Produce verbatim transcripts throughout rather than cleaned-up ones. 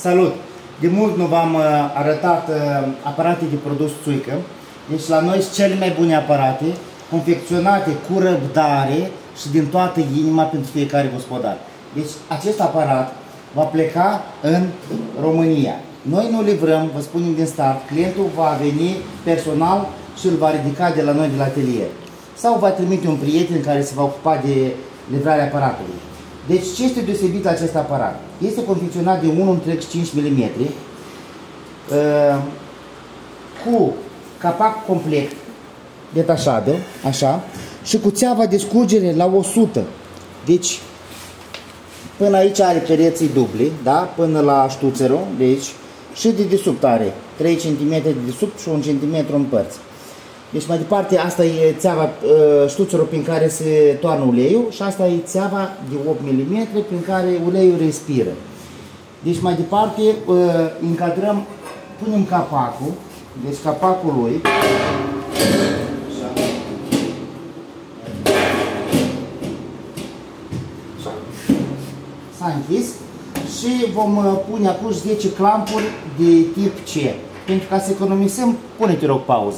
Salut! De mult nu v-am arătat aparate de produs țuică. Deci la noi sunt cele mai bune aparate, confecționate cu răbdare și din toată inima pentru fiecare gospodar. Deci acest aparat va pleca în România. Noi nu livrăm, vă spunem din start, clientul va veni personal și îl va ridica de la noi de la atelier. Sau va trimite un prieten care se va ocupa de livrarea aparatului. Deci ce este deosebit la acest aparat? Este confecționat de unu virgulă cinci milimetri cu capac complet detașabil, așa, și cu țeava de scurgere la o sută. Deci până aici are pereții dubli, da? Până la ștuțărul, deci, și de desubt are trei centimetri de desubt și un centimetru în părți. Deci mai departe, asta e țeava, ștuțărul prin care se toarnă uleiul și asta e țeava de opt milimetri prin care uleiul respiră. Deci mai departe încadrăm, punem capacul, deci capacul lui, s-a închis și vom pune acum zece clampuri de tip C. Pentru ca să economisim, pune-te rog pauză.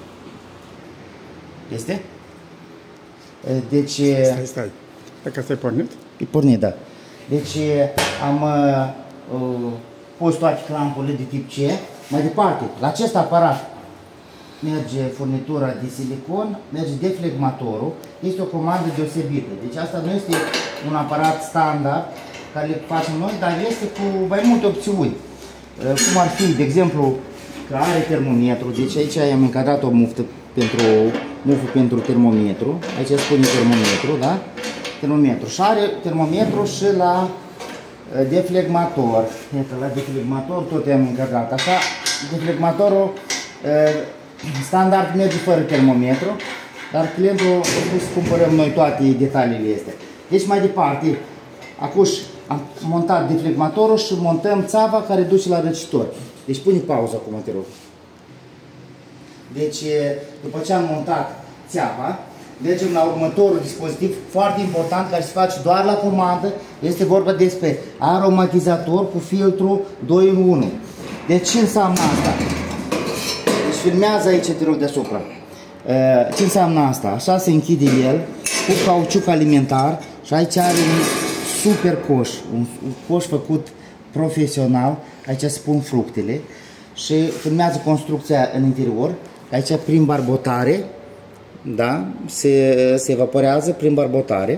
Este? Deci... Stai, stai. Dacă stai pornit? E pornit, da. Deci am uh, pus toate clampurile de tip C. Mai departe, la acest aparat merge furnitura de silicon, merge deflegmatorul. Este o comandă deosebită. Deci asta nu este un aparat standard care le facem noi, dar este cu mai multe opțiuni. Uh, cum ar fi, de exemplu, că are termometru. Deci aici am încadrat o muftă pentru mufă pentru termometru. Aici spune termometru, da? Termometru. Și are termometru și la deflegmator. Iată, la deflegmator tot am încadrat. Așa, deflegmatorul standard merge fără termometru, dar clientul a spus să cumpărăm noi toate detaliile astea. Deci mai departe, acum am montat deflegmatorul și montăm țeava care duce la răcitor. Deci pune pauză acum, te rog. Deci, după ce am montat țeava, mergem la următorul dispozitiv foarte important care se face doar la comandă. Este vorba despre aromatizator cu filtru doi în unu. Deci ce înseamnă asta? Deci filmează aici, te rog, deasupra. Ce înseamnă asta? Așa se închide el cu cauciuc alimentar și aici are un super coș, un coș făcut profesional. Aici se pun fructele și filmează construcția în interior. Aici prin barbotare, da, se, se evaporează prin barbotare.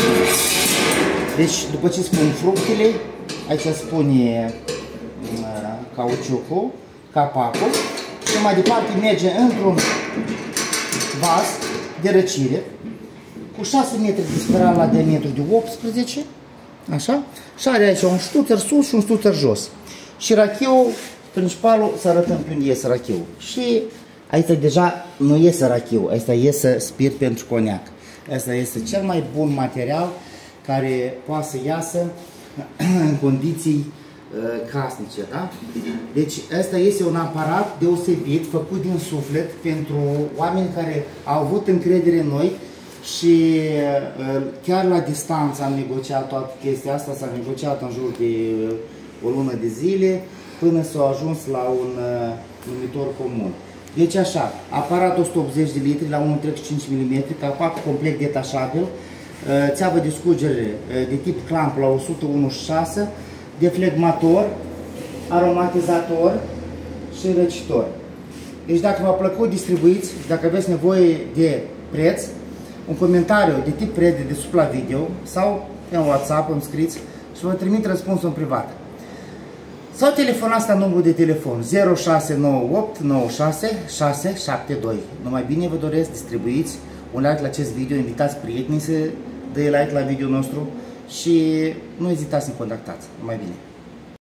Deci după ce spun fructele, aici spune uh, cauciucul, capacul și mai departe merge într-un vas de răcire cu șase metri de spiral la diametru de optsprezece, așa, și are aici un ștuțăr sus și un ștuțăr jos. Și rachiul, principalul, să arătăm pe unde iese rachiul. Și aici deja nu iese rachiu, aici iese spirit pentru coniac. Asta este cel mai bun material care poate să iasă în condiții uh, casnice, da? Deci asta este un aparat deosebit, făcut din suflet pentru oameni care au avut încredere în noi și uh, chiar la distanță am negociat toată chestia asta, s-a negociat în jur de uh, o lună de zile până s-a ajuns la un uh, numitor comun. Deci așa, aparat o sută optzeci de litri la unu virgulă cinci milimetri, capac complet detașabil, țeavă de scurgere de tip clamp la o sută unu virgulă șase, deflegmator, aromatizator și răcitor. Deci dacă v-a plăcut, distribuiți, dacă aveți nevoie de preț, un comentariu de tip preț de sub la video sau pe WhatsApp îmi scriți și vă trimit răspunsul în privat. Sau telefonați la numărul de telefon zero șase nouă opt nouă șase șase șapte doi. Numai bine vă doresc, distribuiți un like la acest video, invitați prietenii să dea like la video nostru și nu ezitați să ne contactați. Numai bine!